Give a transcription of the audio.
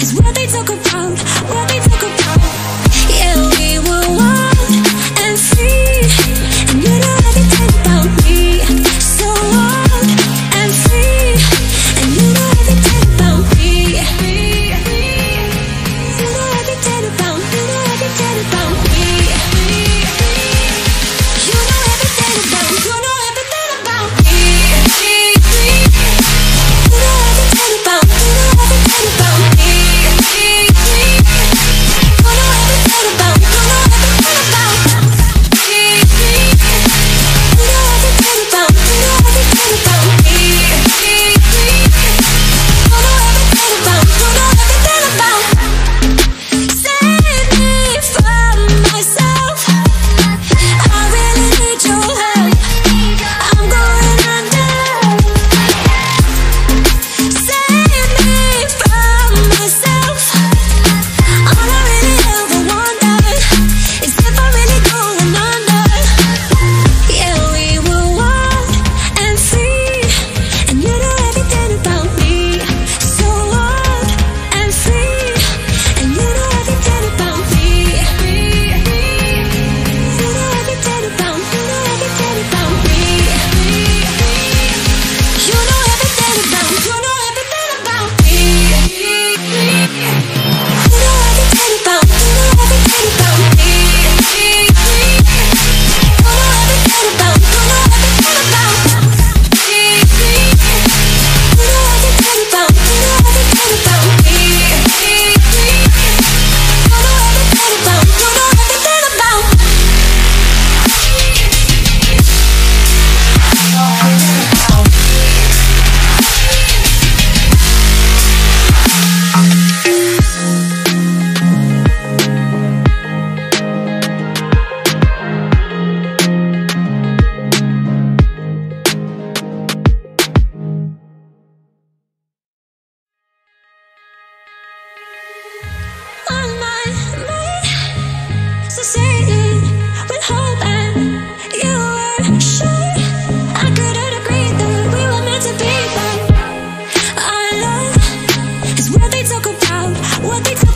is what they talk about, what they talk about. Yeah, we were wild and free, and you know everything about me. So wild and free, and you know everything about me. You know everything about, you know everything about me. You know everything about, you know everything about me. You know everything about, you know everything about me. You know everything about, you know everything about me. You know everything about, you know everything about me. You know everything about, you know everything about. Save me from myself. I really need your help. I'm going under. Save me from myself. All I really ever wanted is if I'm really going under. Yeah, we were wild and free, and you know everything about me. So wild and free, and you know everything about me. You know everything about, you know everything about me. You know everything about, you know everything about me. You know everything about, you know everything about me. You know everything about, you know everything about me. You know everything about, you know everything about me. You know everything about, you know everything about. On my mind, succeeding with hope, and you were sure I couldn't agree that we were meant to be. But our love is what they talk about, what they talk